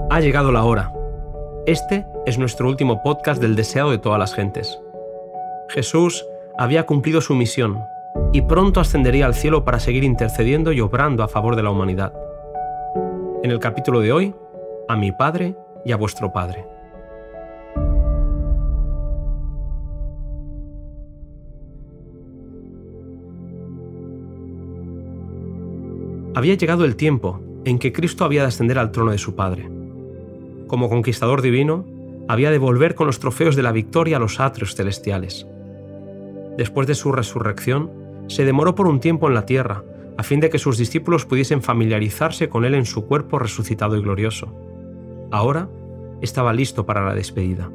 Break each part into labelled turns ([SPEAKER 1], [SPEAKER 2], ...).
[SPEAKER 1] Ha llegado la hora. Este es nuestro último podcast del deseado de todas las gentes. Jesús había cumplido su misión y pronto ascendería al cielo para seguir intercediendo y obrando a favor de la humanidad. En el capítulo de hoy, a mi Padre y a vuestro Padre. Había llegado el tiempo en que Cristo había de ascender al trono de su Padre. Como conquistador divino, había de volver con los trofeos de la victoria a los atrios celestiales. Después de su resurrección, se demoró por un tiempo en la tierra, a fin de que sus discípulos pudiesen familiarizarse con él en su cuerpo resucitado y glorioso. Ahora estaba listo para la despedida.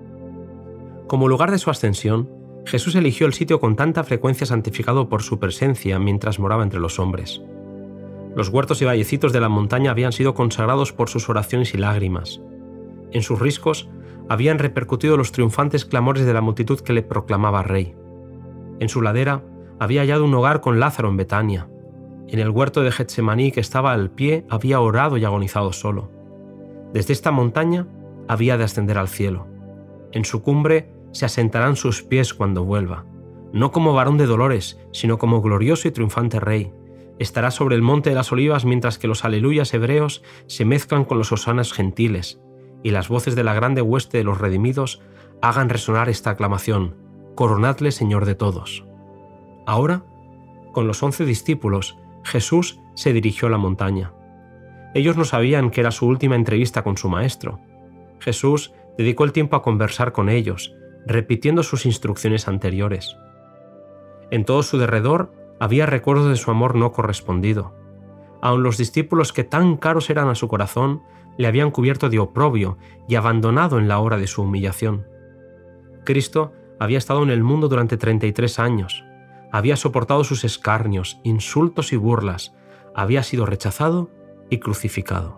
[SPEAKER 1] Como lugar de su ascensión, Jesús eligió el sitio con tanta frecuencia santificado por su presencia mientras moraba entre los hombres. Los huertos y vallecitos de la montaña habían sido consagrados por sus oraciones y lágrimas. En sus riscos habían repercutido los triunfantes clamores de la multitud que le proclamaba rey. En su ladera había hallado un hogar con Lázaro en Betania. En el huerto de Getsemaní que estaba al pie había orado y agonizado solo. Desde esta montaña había de ascender al cielo. En su cumbre se asentarán sus pies cuando vuelva, no como varón de dolores, sino como glorioso y triunfante rey. Estará sobre el monte de las olivas mientras que los aleluyas hebreos se mezclan con los hosanas gentiles y las voces de la grande hueste de los redimidos hagan resonar esta aclamación: coronadle Señor de todos. Ahora, con los 11 discípulos, Jesús se dirigió a la montaña. Ellos no sabían que era su última entrevista con su maestro. Jesús dedicó el tiempo a conversar con ellos, repitiendo sus instrucciones anteriores. En todo su derredor había recuerdos de su amor no correspondido. Aun los discípulos que tan caros eran a su corazón le habían cubierto de oprobio y abandonado en la hora de su humillación. Cristo había estado en el mundo durante 33 años, había soportado sus escarnios, insultos y burlas, había sido rechazado y crucificado.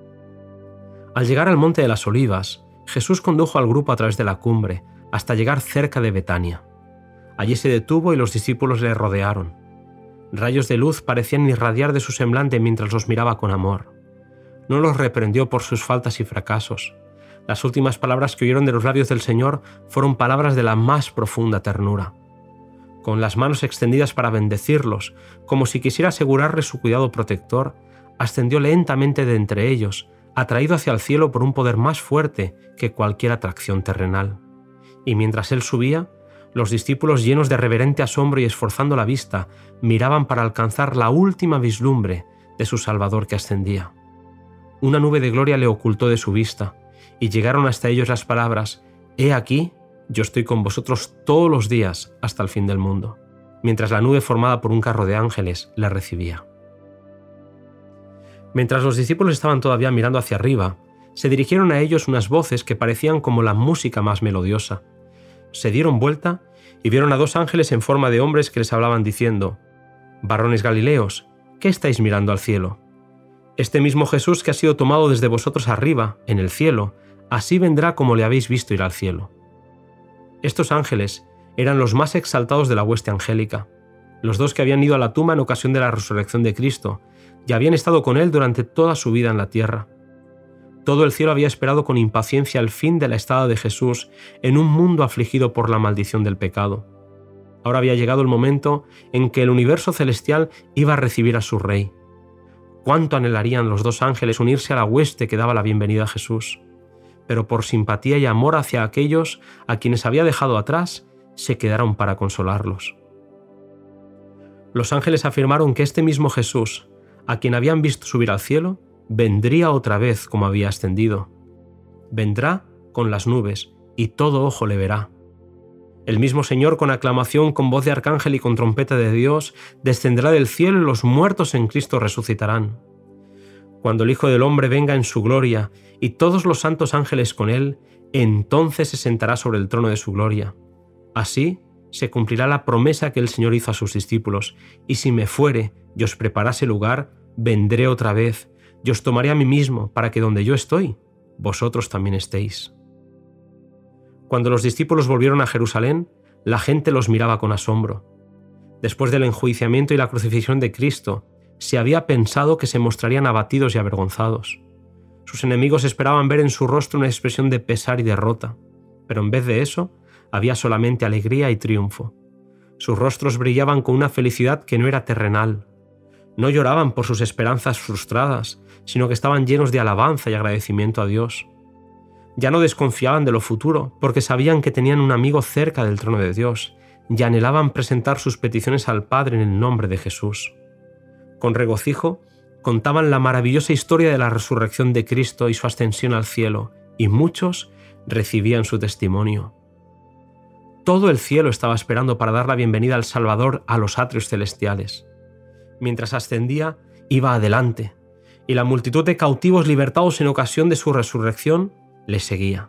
[SPEAKER 1] Al llegar al monte de las Olivas, Jesús condujo al grupo a través de la cumbre hasta llegar cerca de Betania. Allí se detuvo y los discípulos le rodearon. Rayos de luz parecían irradiar de su semblante mientras los miraba con amor. No los reprendió por sus faltas y fracasos. Las últimas palabras que oyeron de los labios del Señor fueron palabras de la más profunda ternura. Con las manos extendidas para bendecirlos, como si quisiera asegurarles su cuidado protector, ascendió lentamente de entre ellos, atraído hacia el cielo por un poder más fuerte que cualquier atracción terrenal. Y mientras él subía, los discípulos, llenos de reverente asombro y esforzando la vista, miraban para alcanzar la última vislumbre de su Salvador que ascendía. Una nube de gloria le ocultó de su vista, y llegaron hasta ellos las palabras: «He aquí, yo estoy con vosotros todos los días hasta el fin del mundo», mientras la nube formada por un carro de ángeles le recibía. Mientras los discípulos estaban todavía mirando hacia arriba, se dirigieron a ellos unas voces que parecían como la música más melodiosa. Se dieron vuelta y vieron a 2 ángeles en forma de hombres que les hablaban diciendo: «Varones Galileos, ¿qué estáis mirando al cielo? Este mismo Jesús que ha sido tomado desde vosotros arriba, en el cielo, así vendrá como le habéis visto ir al cielo». Estos ángeles eran los más exaltados de la hueste angélica, los 2 que habían ido a la tumba en ocasión de la resurrección de Cristo y habían estado con él durante toda su vida en la tierra. Todo el cielo había esperado con impaciencia el fin de la estada de Jesús en un mundo afligido por la maldición del pecado. Ahora había llegado el momento en que el universo celestial iba a recibir a su Rey. Cuánto anhelarían los 2 ángeles unirse a la hueste que daba la bienvenida a Jesús. Pero por simpatía y amor hacia aquellos a quienes había dejado atrás, se quedaron para consolarlos. Los ángeles afirmaron que este mismo Jesús, a quien habían visto subir al cielo, vendría otra vez como había ascendido. Vendrá con las nubes, y todo ojo le verá. El mismo Señor, con aclamación, con voz de arcángel y con trompeta de Dios, descenderá del cielo y los muertos en Cristo resucitarán. Cuando el Hijo del Hombre venga en su gloria y todos los santos ángeles con él, entonces se sentará sobre el trono de su gloria. Así se cumplirá la promesa que el Señor hizo a sus discípulos: «Y si me fuere y os preparase lugar, vendré otra vez, y os tomaré a mí mismo, para que donde yo estoy, vosotros también estéis». Cuando los discípulos volvieron a Jerusalén, la gente los miraba con asombro. Después del enjuiciamiento y la crucifixión de Cristo, se había pensado que se mostrarían abatidos y avergonzados. Sus enemigos esperaban ver en su rostro una expresión de pesar y derrota, pero en vez de eso, había solamente alegría y triunfo. Sus rostros brillaban con una felicidad que no era terrenal. No lloraban por sus esperanzas frustradas, sino que estaban llenos de alabanza y agradecimiento a Dios. Ya no desconfiaban de lo futuro, porque sabían que tenían un amigo cerca del trono de Dios, y anhelaban presentar sus peticiones al Padre en el nombre de Jesús. Con regocijo, contaban la maravillosa historia de la resurrección de Cristo y su ascensión al cielo, y muchos recibían su testimonio. Todo el cielo estaba esperando para dar la bienvenida al Salvador a los atrios celestiales. Mientras ascendía, iba adelante, y la multitud de cautivos libertados en ocasión de su resurrección le seguía.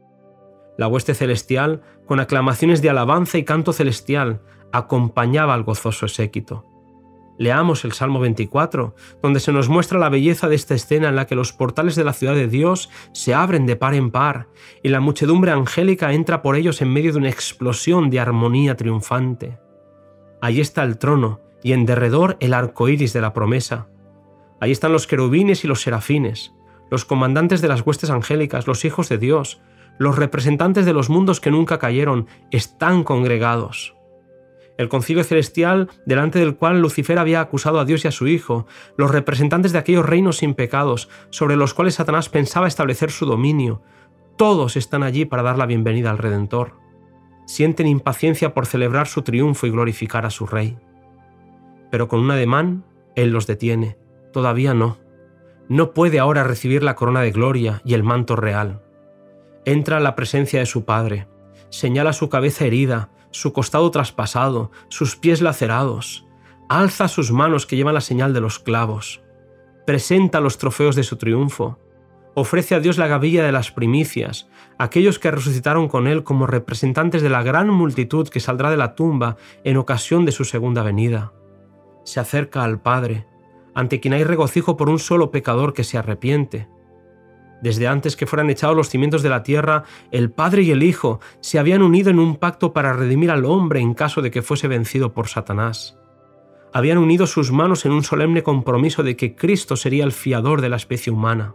[SPEAKER 1] La hueste celestial, con aclamaciones de alabanza y canto celestial, acompañaba al gozoso séquito. Leamos el Salmo 24, donde se nos muestra la belleza de esta escena en la que los portales de la ciudad de Dios se abren de par en par y la muchedumbre angélica entra por ellos en medio de una explosión de armonía triunfante. Allí está el trono y en derredor el arco iris de la promesa. Allí están los querubines y los serafines, los comandantes de las huestes angélicas, los hijos de Dios, los representantes de los mundos que nunca cayeron, están congregados. El concilio celestial, delante del cual Lucifer había acusado a Dios y a su Hijo, los representantes de aquellos reinos sin pecados, sobre los cuales Satanás pensaba establecer su dominio, todos están allí para dar la bienvenida al Redentor. Sienten impaciencia por celebrar su triunfo y glorificar a su Rey. Pero con un ademán, Él los detiene. Todavía no. No puede ahora recibir la corona de gloria y el manto real. Entra a la presencia de su Padre, señala su cabeza herida, su costado traspasado, sus pies lacerados, alza sus manos que llevan la señal de los clavos, presenta los trofeos de su triunfo, ofrece a Dios la gavilla de las primicias, aquellos que resucitaron con él como representantes de la gran multitud que saldrá de la tumba en ocasión de su segunda venida. Se acerca al Padre, ante quien hay regocijo por un solo pecador que se arrepiente. Desde antes que fueran echados los cimientos de la tierra, el Padre y el Hijo se habían unido en un pacto para redimir al hombre en caso de que fuese vencido por Satanás. Habían unido sus manos en un solemne compromiso de que Cristo sería el fiador de la especie humana.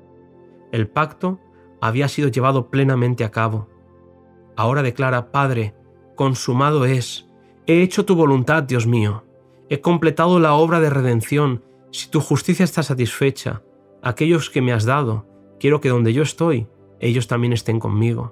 [SPEAKER 1] El pacto había sido llevado plenamente a cabo. Ahora declara: Padre, consumado es. He hecho tu voluntad, Dios mío. He completado la obra de redención. Si tu justicia está satisfecha, aquellos que me has dado, quiero que donde yo estoy, ellos también estén conmigo.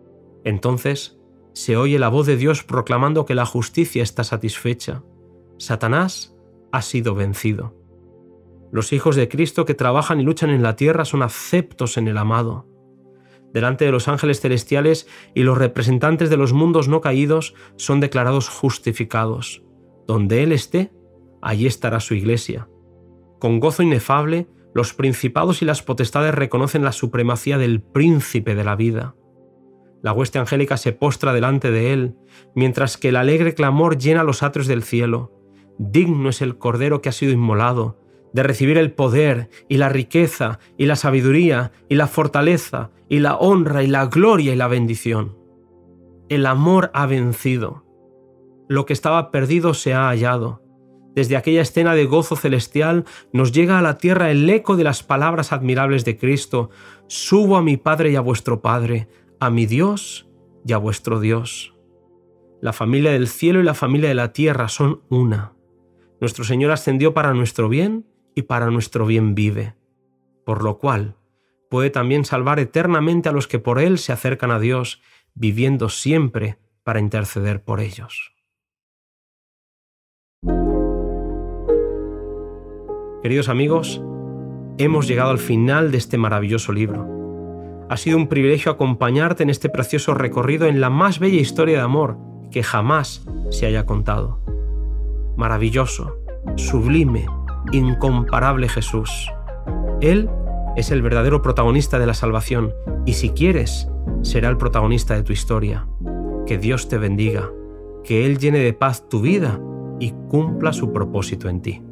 [SPEAKER 1] Entonces se oye la voz de Dios proclamando que la justicia está satisfecha. Satanás ha sido vencido. Los hijos de Cristo que trabajan y luchan en la tierra son aceptos en el amado. Delante de los ángeles celestiales y los representantes de los mundos no caídos son declarados justificados. Donde Él esté, allí estará su iglesia. Con gozo inefable, los principados y las potestades reconocen la supremacía del príncipe de la vida. La hueste angélica se postra delante de él, mientras que el alegre clamor llena los atrios del cielo. Digno es el Cordero que ha sido inmolado, de recibir el poder y la riqueza y la sabiduría y la fortaleza y la honra y la gloria y la bendición. El amor ha vencido. Lo que estaba perdido se ha hallado. Desde aquella escena de gozo celestial nos llega a la tierra el eco de las palabras admirables de Cristo: subo a mi Padre y a vuestro Padre, a mi Dios y a vuestro Dios. La familia del cielo y la familia de la tierra son una. Nuestro Señor ascendió para nuestro bien y para nuestro bien vive, por lo cual puede también salvar eternamente a los que por Él se acercan a Dios, viviendo siempre para interceder por ellos. Queridos amigos, hemos llegado al final de este maravilloso libro. Ha sido un privilegio acompañarte en este precioso recorrido en la más bella historia de amor que jamás se haya contado. Maravilloso, sublime, incomparable Jesús. Él es el verdadero protagonista de la salvación y si quieres, será el protagonista de tu historia. Que Dios te bendiga, que Él llene de paz tu vida y cumpla su propósito en ti.